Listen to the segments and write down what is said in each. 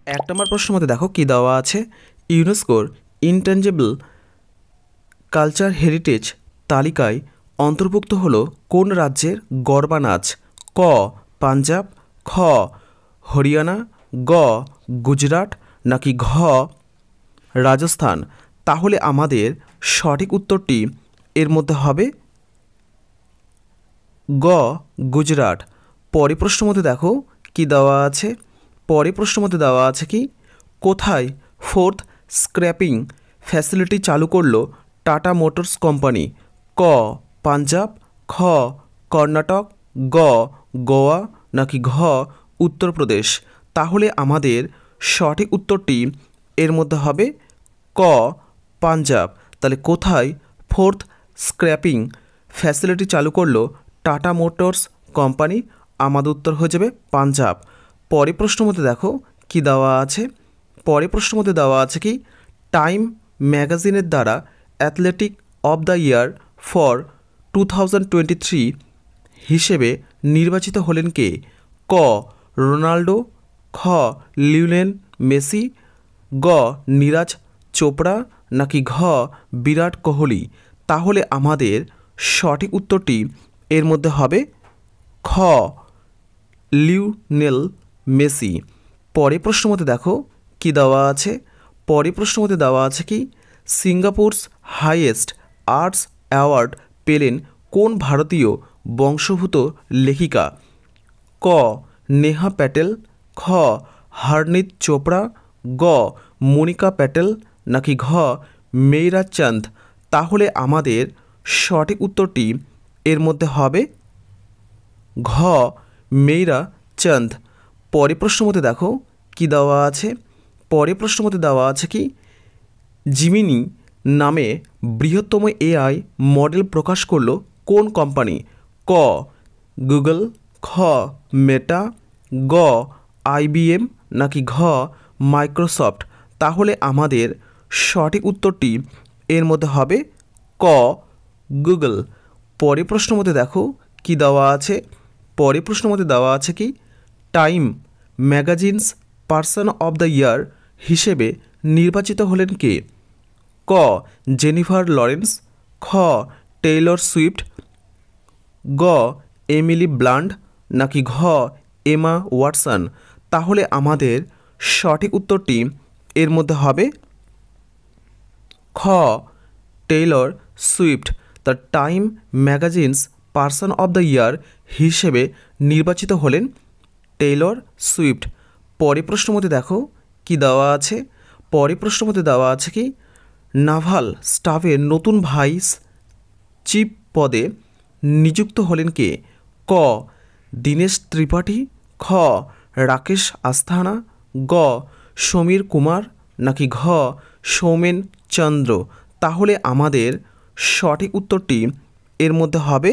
এক নম্বর প্রশ্নের মধ্যে দেখো কি দেওয়া আছে, ইউনেস্কোর ইনট্যাঞ্জিবল কালচার হেরিটেজ তালিকায় অন্তর্ভুক্ত হলো কোন রাজ্যের গরবা নাচ? ক পাঞ্জাব, খ হরিয়ানা, গ গুজরাট, নাকি ঘ রাজস্থান? তাহলে আমাদের সঠিক উত্তরটি এর মধ্যে হবে গ গুজরাট। পরের প্রশ্নের মধ্যে দেখো কি দেওয়া আছে, পরের প্রশ্নের মধ্যে দেওয়া আছে কি, কোথায় ফোর্থ স্ক্র্যাপিং ফ্যাসিলিটি চালু করলো টাটা মোটরস কোম্পানি? ক পাঞ্জাব, খ কর্ণাটক, গ গোয়া, নাকি ঘ উত্তরপ্রদেশ? তাহলে আমাদের সঠিক উত্তরটি এর মধ্যে হবে ক পাঞ্জাব। তাহলে কোথায় ফোর্থ স্ক্র্যাপিং ফ্যাসিলিটি চালু করলো টাটা মোটরস কোম্পানি? আমাদের উত্তর হয়ে যাবে পাঞ্জাব। পরের প্রশ্নের মধ্যে দেখো কি দেওয়া আছে, পরের প্রশ্নের মধ্যে দেওয়া আছে কি, টাইম ম্যাগাজিনের দ্বারা athletic of the year for 2023 হিসেবে নির্বাচিত হলেন কে? ক রোনাল্ডো, খ লিওনেল মেসি, গ নীরাজ চোপড়া, নাকি ঘ বিরাট কোহলি? তাহলে আমাদের সঠিক উত্তরটি এর মধ্যে হবে খ লিওনেল মেসি। পরের প্রশ্নের মধ্যে দেখো কি দেওয়া আছে, পরের প্রশ্নের মধ্যে দেওয়া আছে কি, সিঙ্গাপুরস হাইয়েস্ট আর্টস অ্যাওয়ার্ড পেলেন কোন ভারতীয় বংশোদ্ভূত লেখিকা? ক নেহা প্যাটেল, খ হরনীত চোপড়া, গ মনিকা প্যাটেল, নাকি ঘ মেয়রা চাঁদ? তাহলে আমাদের সঠিক উত্তরটি এর মধ্যে হবে ঘ মেয়রা চাঁদ। পরের প্রশ্নের মধ্যে দেখো কি দেওয়া আছে, পরের প্রশ্নের মধ্যে দেওয়া আছে কি, জিমিনি নামে বৃহত্তম এআই মডেল প্রকাশ করলো কোন কোম্পানি? ক গুগল, খ মেটা, গ আইবিএম, নাকি ঘ মাইক্রোসফট? তাহলে আমাদের সঠিক উত্তরটি এর মধ্যে হবে ক গুগল। পরের প্রশ্নের মধ্যে দেখো কি দেওয়া আছে, পরের প্রশ্নের মধ্যে দেওয়া আছে কি, Time magazine's person of the year হিসেবে নির্বাচিত হলেন কে? ক জেনিফার লরেন্স, খ টেইলর সুইফট, গ এমিলি ব্লান্ট, নাকি ঘ এমা ওয়াটসন? তাহলে আমাদের সঠিক উত্তরটি এর মধ্যে হবে খ Taylor Swift. The Time magazine's person of the year হিসেবে নির্বাচিত হলেন টেইলর সুইফট। পরের প্রশ্নের মধ্যে দেখো কি দেওয়া আছে, পরের প্রশ্নের মধ্যে দেওয়া আছে কি, নাভাল স্টাফের নতুন ভাইস চিফ পদে নিযুক্ত হলেন কে? ক দীনেশ ত্রিপাঠী, খ রাকেশ আস্থানা, গ সমীর কুমার, নাকি ঘ সৌমেন চন্দ্র? তাহলে আমাদের সঠিক উত্তরটি এর মধ্যে হবে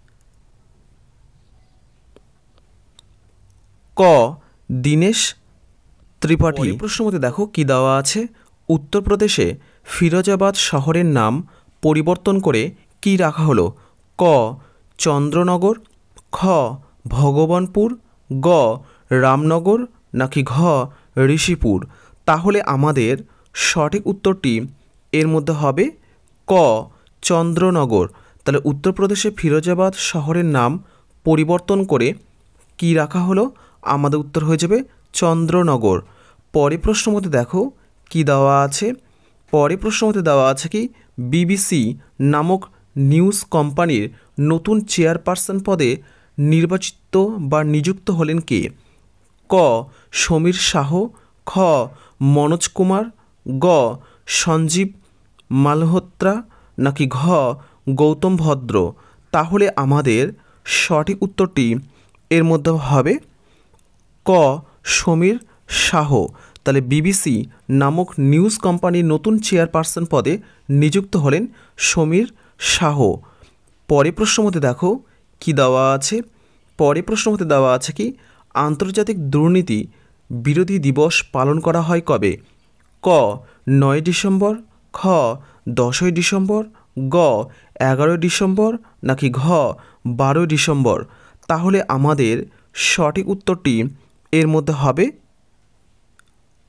ক দীনেশ ত্রিপাঠী। প্রশ্নের মধ্যে দেখো কি দেওয়া আছে, উত্তরপ্রদেশে ফিরোজাবাদ শহরের নাম পরিবর্তন করে কি রাখা হলো? ক চন্দ্রনগর, খ ভগবানপুর, গ রামনগর, নাকি ঘ ঋষিপুর? তাহলে আমাদের সঠিক উত্তরটি এর মধ্যে হবে ক চন্দ্রনগর। তাহলে উত্তরপ্রদেশে ফিরোজাবাদ শহরের নাম পরিবর্তন করে কি রাখা হলো? আমাদের উত্তর হয়ে যাবে চন্দ্রনগর। পরের প্রশ্নের মধ্যে দেখো কি দেওয়া আছে, পরের প্রশ্নের মধ্যে দেওয়া আছে কি, বিবিসি নামক নিউজ কোম্পানির নতুন চেয়ারপারসন পদে নির্বাচিত বা নিযুক্ত হলেন কে? ক সমীর শাহ, খ মনোজ কুমার, গ সঞ্জীব মালহোত্রা, নাকি ঘ গৌতম ভদ্র? তাহলে আমাদের সঠিক উত্তরটি এর মধ্যে হবে ক সমীর শাহ। তাহলে বিবিসি নামক নিউজ কোম্পানির নতুন চেয়ারপারসন পদে নিযুক্ত হলেন সমীর শাহ। পরের প্রশ্নের মধ্যে দেখো কি দেওয়া আছে, পরের প্রশ্নের মধ্যে দেওয়া আছে কি, আন্তর্জাতিক দুর্নীতি বিরোধী দিবস পালন করা হয় কবে? ক 9 ডিসেম্বর, খ 10ই ডিসেম্বর, গ 11 ডিসেম্বর, নাকি ঘ 12 ডিসেম্বর? তাহলে আমাদের সঠিক উত্তরটি এর মধ্যে হবে খ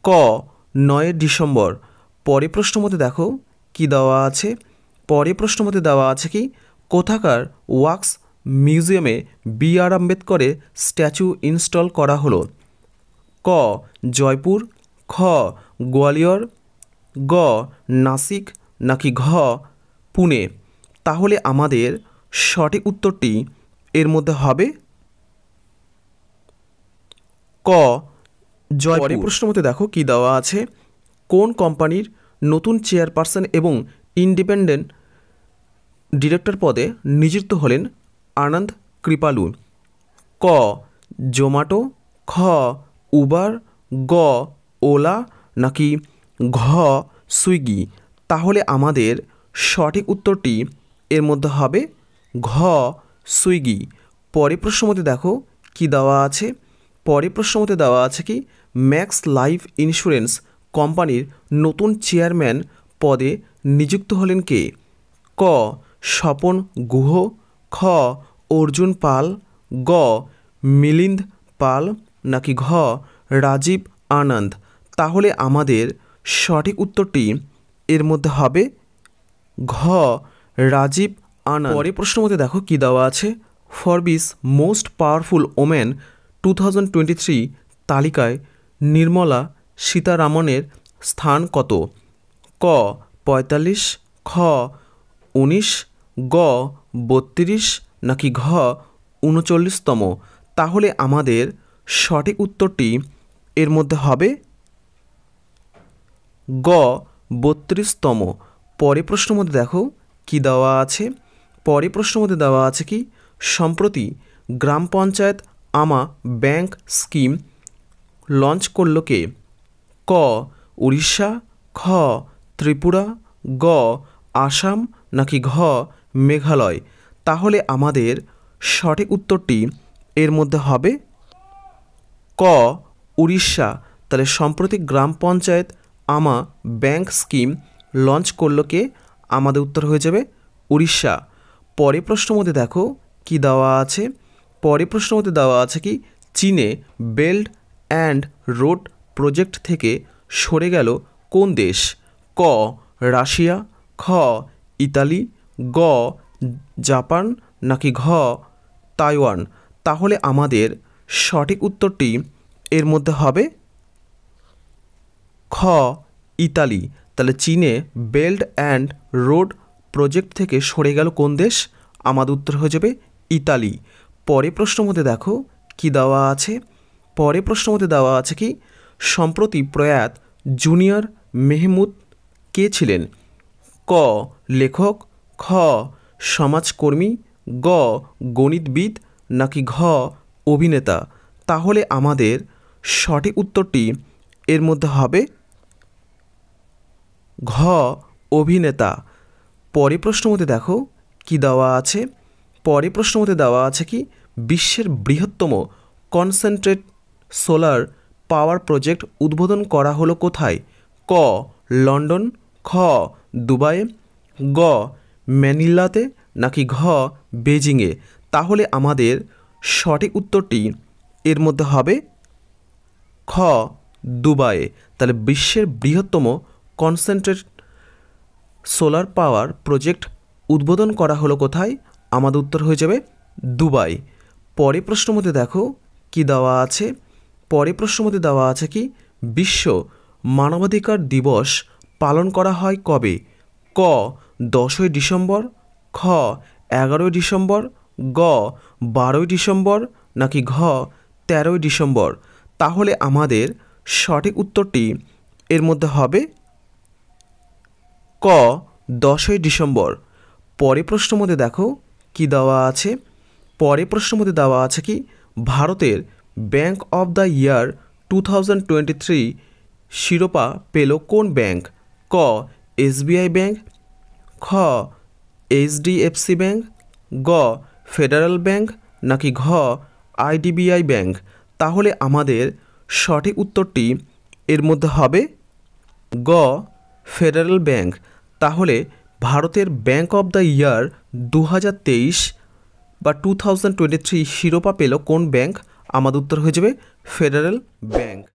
ক 9 ডিসেম্বর। পরের প্রশ্ন মতে দেখো কি দেওয়া আছে, পরের প্রশ্ন মতে দেওয়া আছে কি কোথাকার ওয়াক্স মিউজিয়ামে B.R. আম্বেদকরের স্ট্যাচু ইনস্টল করা হলো। ক জয়পুর, খ গোয়ালিয়র, গ নাসিক, নাকি ঘ পুনে। তাহলে আমাদের সঠিক উত্তরটি এর মধ্যে হবে ক জয়পুর। পরের প্রশ্ন মতে দেখো কি দেওয়া আছে, কোন কোম্পানির নতুন চেয়ারপারসন এবং ইন্ডিপেন্ডেন্ট ডিরেক্টর পদে নিযুক্ত হলেন আনন্দ কৃপালু। ক জোম্যাটো, খ উবার, গ ওলা, নাকি ঘ সুইগি। তাহলে আমাদের সঠিক উত্তরটি এর মধ্যে হবে ঘ সুইগি। পরের প্রশ্ন মতে দেখো কি দেওয়া আছে, পরের প্রশ্ন মতে দেওয়া আছে কি ম্যাক্স লাইফ ইন্স্যুরেন্স কোম্পানির নতুন চেয়ারম্যান পদে নিযুক্ত হলেন কে। ক স্বপন গুহ, খ অর্জুন পাল, গ মিলিন্দ পাল, নাকি ঘ রাজীব আনন্দ। তাহলে আমাদের সঠিক উত্তরটি এর মধ্যে হবে ঘ রাজীব আনন্দ। পরের প্রশ্ন মতে দেখো কি দেওয়া আছে, ফরবিস মোস্ট পাওয়ারফুল ওমেন 2023 তালিকায় নির্মলা সীতারামনের স্থান কত। ক 45, খ 19, গ 32, নাকি ঘ 39তম। তাহলে আমাদের সঠিক উত্তরটি এর মধ্যে হবে গ 32তম। পরের প্রশ্ন মধ্যে দেখো কি দেওয়া আছে, পরের প্রশ্ন মধ্যে দেওয়া আছে কি সম্প্রতি গ্রাম পঞ্চায়েত আমা ব্যাংক স্কিম লঞ্চ করল কে। ক উড়িষ্যা, খ ত্রিপুরা, গ আসাম, নাকি ঘ মেঘালয়। তাহলে আমাদের সঠিক উত্তরটি এর মধ্যে হবে ক উড়িষ্যা। তাহলে সম্প্রতি গ্রাম পঞ্চায়েত আমা ব্যাংক স্কিম লঞ্চ করল কে, আমাদের উত্তর হয়ে যাবে উড়িষ্যা। পরের প্রশ্ন মধ্যে দেখো কি দেওয়া আছে, পরের প্রশ্ন মধ্যে দেওয়া আছে কি চীনে বেল্ট অ্যান্ড রোড প্রজেক্ট থেকে সরে গেল কোন দেশ। ক রাশিয়া, খ ইতালি, গ জাপান, নাকি ঘ তাইওয়ান। তাহলে আমাদের সঠিক উত্তরটি এর মধ্যে হবে খ ইতালি। তাহলে চীনে বেল্ট অ্যান্ড রোড প্রজেক্ট থেকে সরে গেল কোন দেশ, আমাদের উত্তর হয়ে যাবে ইতালি। পরের প্রশ্ন মধ্যে দেখো কি দেওয়া আছে, পরের প্রশ্ন মধ্যে দেওয়া আছে কি সম্প্রতি প্রয়াত জুনিয়র মেহমুদ কে ছিলেন। ক লেখক, খ সমাজকর্মী, গ গণিতবিদ, নাকি ঘ অভিনেতা। তাহলে আমাদের সঠিক উত্তরটি এর মধ্যে হবে ঘ অভিনেতা। পরের প্রশ্ন মধ্যে দেখো কি দেওয়া আছে, পরের প্রশ্ন মধ্যে দেওয়া আছে কি বিশ্বের বৃহত্তম কনসেন্ট্রেট সোলার পাওয়ার প্রজেক্ট উদ্বোধন করা হলো কোথায়। ক লন্ডন, খ দুবাইয়ে, গ ম্যানিলাতে, নাকি ঘ বেজিংয়ে। তাহলে আমাদের সঠিক উত্তরটি এর মধ্যে হবে খ দুবাইয়ে। তাহলে বিশ্বের বৃহত্তম কনসেন্ট্রেট সোলার পাওয়ার প্রজেক্ট উদ্বোধন করা হলো কোথায়, আমাদের উত্তর হয়ে যাবে দুবাই। পরের প্রশ্ন মধ্যে দেখো কি দেওয়া আছে, পরের প্রশ্ন মধ্যে দেওয়া আছে কি বিশ্ব মানবাধিকার দিবস পালন করা হয় কবে। ক 10ই ডিসেম্বর, খ 11ই ডিসেম্বর, গ 12ই ডিসেম্বর, নাকি ঘ 13ই ডিসেম্বর। তাহলে আমাদের সঠিক উত্তরটি এর মধ্যে হবে ক 10ই ডিসেম্বর। পরের প্রশ্ন মধ্যে দেখো কি দেওয়া আছে, পরের প্রশ্ন মধ্যে দেওয়া আছে কি ভারতের ব্যাংক অফ দ্য ইয়ার 2023 শিরোপা পেল কোন ব্যাংক। ক SBI ব্যাংক, খ HDFC ব্যাংক, গ ফেডারেল ব্যাংক, নাকি ঘ IDBI ব্যাংক। তাহলে আমাদের সঠিক উত্তরটি এর মধ্যে হবে গ ফেডারেল ব্যাংক। তাহলে ভারতের ব্যাংক অফ দ্য ইয়ার 2023 বা 2023 শিরোপা পেল কোন ব্যাংক, আমাদের উত্তর হয়ে যাবে ফেডারেল ব্যাংক।